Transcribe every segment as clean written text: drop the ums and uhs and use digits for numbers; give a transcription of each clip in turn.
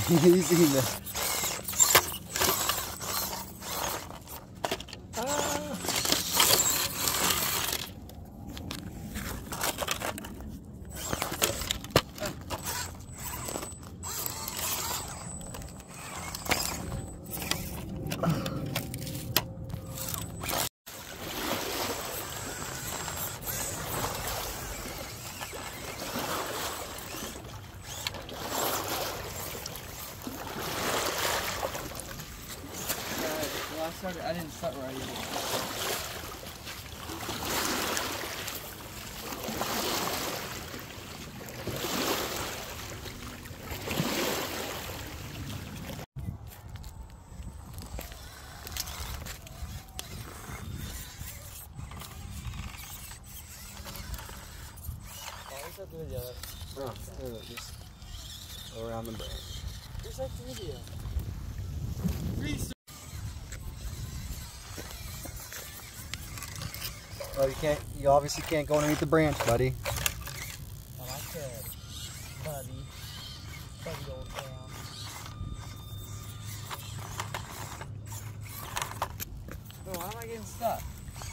Easy now. I didn't start right either. Oh, just go around the branch. Reset the video. Oh, you obviously can't go underneath the branch, buddy. Oh, I could. Buddy old town. Oh, why am I getting stuck?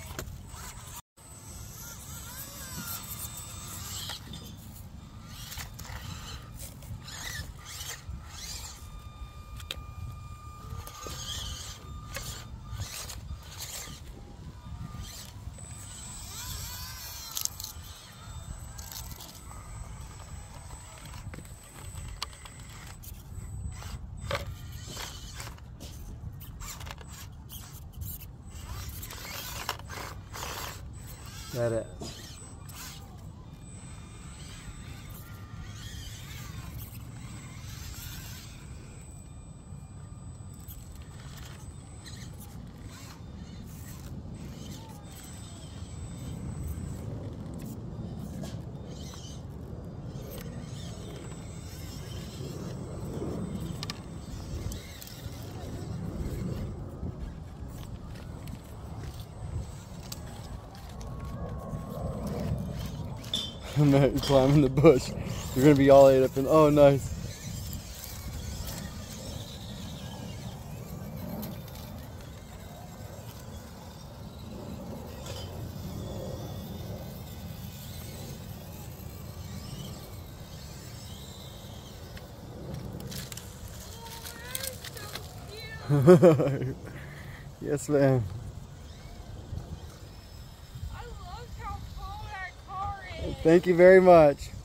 That it. Matt, you're climbing the bush. You're gonna be all ate up in. Oh, nice. Yes, ma'am. I love how cool that car is. Thank you very much.